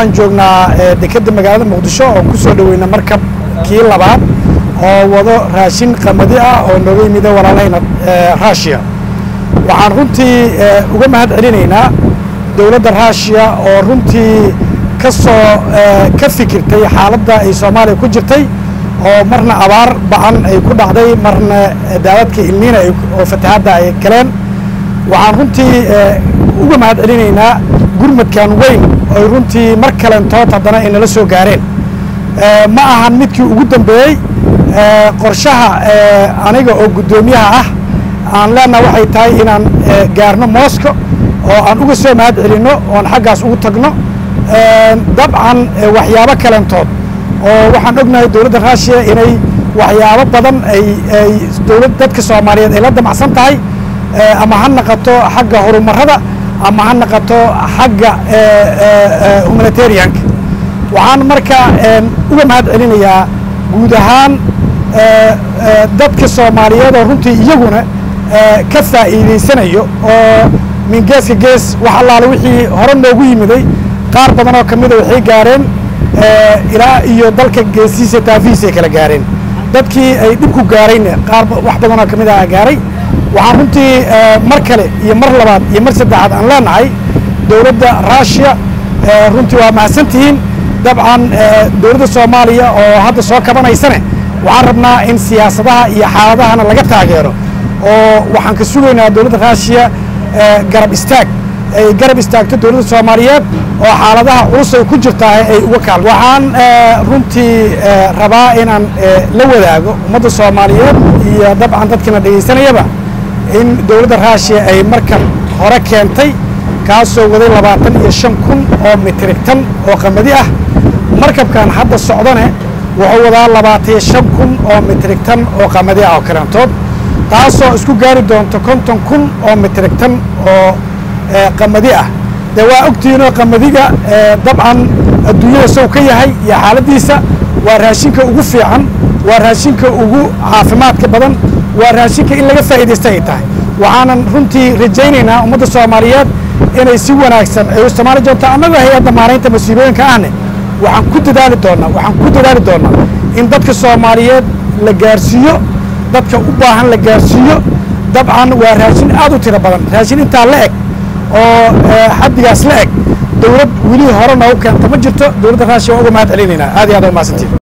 waxaan joognaa dekedda magaalada Muqdisho oo ku soo dhaweynaa markab kii labaad oo wado raashin qamadi ah oo nooga yimid walaalahayna Russia waxaan runtii uga mahad celinaynaa dawladda Russia oo runtii ka fikirtay xaaladda ay Soomaaliya ku jirtay oo marna abaar ba'an ay ku dhacday marna daadadka ilmiina oo fatahaada ay galeen waxaan runtii uga mahad celinaynaa gurmadkan weyn oo runtii mar kale intood haddana ay nala soo gaareen ma ahan midkii ugu dambeeyay qorshaha aniga oo gudoomiyaha ah aan leenahay waxay tahay inaan gaarno Moscow oo aan uga soo mahad celino oo aan xaggaas ugu tagno dabcan waxyaabo kale intood oo waxaan ognahay dawladda Russia inay waxyaabo badan ay dadka Soomaaliyeed ay la damacsan tahay ama ha noqoto xagga horumarada ama ha noqoto xagga humanitarian waxaan marka uga mahad celinayaa guud ahaan dadka Soomaaliyeed oo runtii iyaguna ka faa'iideysanayo oo min geeska gees wax allaale wixii hore noogu yimiday qaar badan oo kamid ah waxay gaareen ilaa iyo dalka geesiisa taafiisa kala gaareen dadkii ay dib ku gaareen qaar wax badan oo kamid ah gaaray waxaan runtii mar kale iyo mar labaad iyo mar saddexaad aan leenahay dawladda Russia runtii waa mahadsantihiin dabcan dawladda Soomaaliya oo hadda soo kabanaysana waxaan rabnaa in siyaasadaha iyo xaaladahana laga taageero oo waxaan ka sugaynaa dawladda Russia garab istaagto dawladda Soomaaliyeed oo xaaladaha culus ay ku jirtaa ay uga kaalmo waxaan runtii rabaa inaan la wadaago ummadda Soomaaliyeed iyo dabcan dadkana dhageysanayaba in dawladda Russia ay markan hore keentay kaasoo waday 25,000 oo metrik tan oo qamadi ah markabkan hadda socdane wuxuu wadaa 25,000 oo metrik tan oo qamadi ah oo karantood taasoo isku gaari doonto 50,000 oo metrik tan oo qamadi ah waa ogtiinoo qamadiga dabcan adduunyada soo ka yahay iyo xaaladiisa waa raashinka ugu fiican waa raashinka ugu caafimaadka badan waa raashinka in laga faa'iideysto ay tahay waxaanan runtii rajaynaynaa ummadda Soomaaliyeed inay si wanaagsan ay u isticmaali doonto annaga hay'adda maareynta masiibooyinka ahne waxaan ku dadaali doonaa in dadka Soomaaliyeed la gaarsiiyo dadka u baahan la gaarsiiyo dabcan waa raashin aad u tiro badan raashin inta la eg oo xaddigaas la eg dawlad weli hore noogu keenta ma jirto dawladda Russia uga mahad celinaynaa aad iyo aad u mahadsantihiin